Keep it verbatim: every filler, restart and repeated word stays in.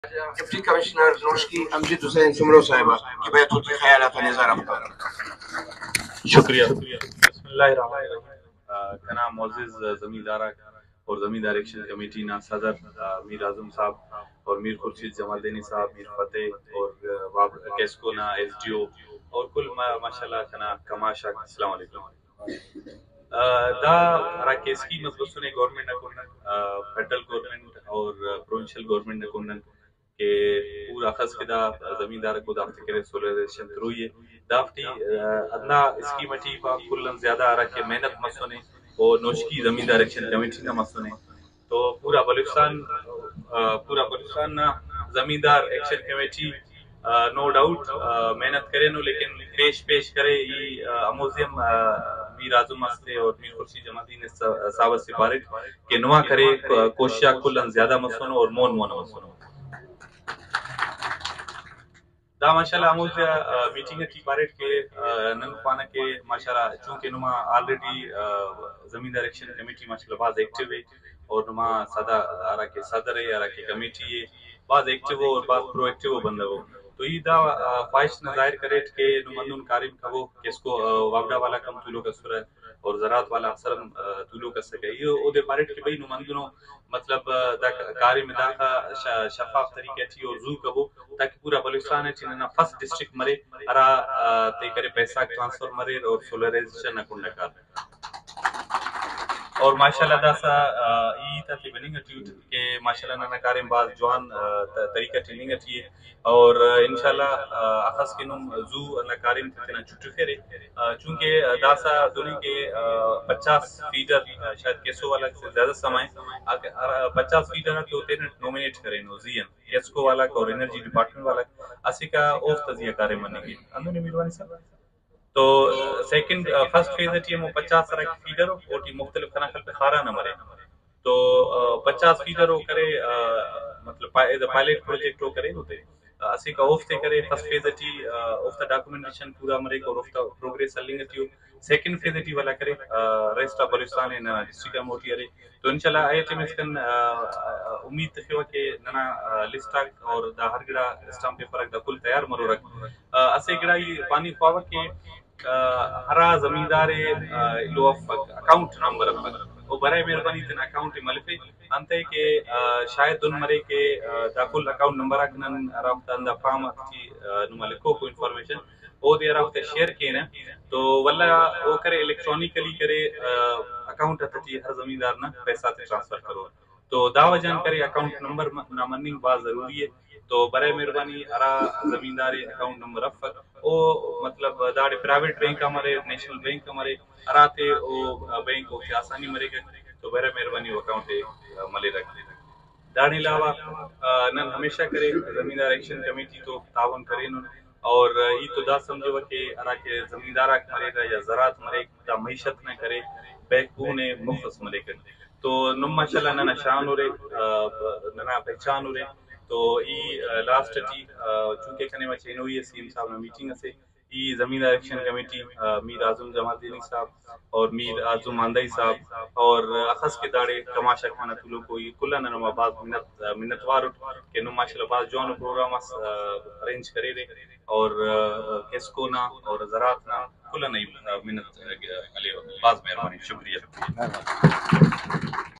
Deputy commissioner Noshki Amjad Hussain Samro صاحبہ کی بیعت ہوتی خیالات و نظر افطار. شکریہ. بسم اللہ الرحمن الرحیم. کنا معزز زمیندارہ اور زمیندار ایکشن کمیٹی نا صدر میر اعظم صاحب اور میر خورشید جمال دینی صاحب، میر فتح اور کیسکو نا ایس ڈی او اور کل ماشاءاللہ کنا کماشا. السلام علیکم. دا را کیسکی مطلب سنے گورنمنٹ نکونن فیڈرل گورنمنٹ اور پروونشل گورنمنٹ نکونن کہ پورا خاص کے دا زمیندار کو دافتی کرے سولرائزیشن تروئی ہے دافتی ادنا اسکیمٹی با کلن زیادہ آ رہا کہ محنت مسونے اور نوشکی زمیندار ایکشن کمیٹی نہ مسونے تو پورا بلوچستان پورا بلوچستان نا زمیندار ایکشن کمیٹی نو ڈاؤٹ محنت کرے نو لیکن پیش پیش کرے یہ اموزیم میر اعظم مستے اور میر خورشید جمال دین صاحب سفارت کہ نوا کرے کوششہ کلن زیادہ مسونو اور مون مون مسونو. دا ماشاءاللہ اموزیا میٹنگ کی بارٹ کے نن خوانا کے ماشاءاللہ چونکہ نما آلریڈی زمیندار ایکشن کمیٹی ماشاءاللہ بعض ایکٹیو ہے اور نما سادہ آرہ کے صدر ہے آرہ کے کمیٹی ہے بعض ایکٹیو ہو اور بعض پرو ایکٹیو بندہ ہو تو یہ دا خواہش نہ ظاہر کرے کہ نمندون کارم کبو کس کو وابڈا والا کم طولو کا سورہ اور زراعت والا اکثر طولو کا سکے یہ او دے بارٹ کے بھئی نمندونوں مطلب دا کارم دا کا شفاف طریقے تھی اور زو کبو تاکہ پورا بلوچستان ہے چننا فرسٹ ڈسٹرکٹ مرے ارا تے کرے پیسہ ٹرانسفر مرے اور سولرائزیشن نہ کنڈا کار اور ماشاءاللہ دا سا ای تا تی بننگ ٹیوٹ کہ ماشاءاللہ نہ کارم باز جوان طریقہ ٹریننگ ہے اور انشاءاللہ اخص کے نم زو اللہ کارم تینا چھٹو پھیرے چونکہ دا سا دنیا کے پچاس فیڈر شاید کیسو والا سے زیادہ سمائیں پچاس فیڈر ہے کہ وہ تینا نومینیٹ کریں نوزین کیسکو والا اور انرجی ڈپارٹمنٹ والا اسی کا اوف تزیہ کارم مننے گی اندو نے میروانی صاحب تو سیکنڈ فرسٹ فیز ہے وہ پچاس طرح کی فیڈر ہو اور مختلف خناخل پہ خارا نہ مرے تو پچاس فیڈر ہو کرے مطلب پائلٹ پروجیکٹ ہو کرے ہوتے اسی کا اوف تے کرے فرسٹ فیز اٹی اوف تا ڈاکومنٹیشن پورا مرے اور اوف تا پروگریس لنگ اٹیو سیکنڈ فیز اٹی والا کرے rest of Balochistan in district موٹی ارے تو انشاءاللہ آئی ٹی مسکن امید تھیو کہ ننا لسٹ اور دا ہر گڑا اسٹامپ پیپر دا کل تیار مرو رکھ اسے گڑا یہ پانی خواہ کہ ہرا زمیندار لو اف اکاؤنٹ نمبر وہ برائے مہربانی تن اکاؤنٹ ملفے انتے کہ شاید دن مرے کے دا کل اکاؤنٹ نمبر اکنن رابطہ اندہ فارم اکتی نمالکو کو انفارمیشن او دے رابطہ شیئر کینا تو واللہ او کرے الیکٹرونیکلی کرے اکاؤنٹ اتی ہر زمیندار نا پیسہ تے ٹرانسفر کرو تو دا وجہ کرے اکاؤنٹ نمبر نامننگ باز ضروری ہے تو برائے مہربانی ارا زمیندار اکاؤنٹ نمبر افت او مطلب داڑے پرائیویٹ بینک ہمارے نیشنل بینک ہمارے اراتے او بینک کو آسانی مرے گا تو برائے مہربانی وہ اکاؤنٹ ملے رکھ دے داڑے علاوہ نن ہمیشہ کرے زمیندار ایکشن کمیٹی تو تعاون کرے اور یہ تو دا سمجھو کہ ارا کے زمیندارہ مرے گا یا زراعت مرے گا معیشت نہ کرے بیکون مخص مرے گا تو نم ماشاءاللہ ننا شان ہو رہے ننا پہچان ہو رہے تو ای لاسٹ ٹی چونکہ کنے مچے نوئی ہے سیم صاحب میٹنگ سے ای زمیندار ایکشن کمیٹی میر اعظم جمال دینی صاحب اور میر اعظم ماندائی صاحب اور اخص کے داڑے تماشا کھانا تلو کو یہ کلا نما بعض منت منتوار کہ نو ماشاءاللہ بعض جوان پروگرام ارینج کرے رہے اور کیسکو نا اور زراعت نا کلا نہیں منت علی بعض مہربانی شکریہ.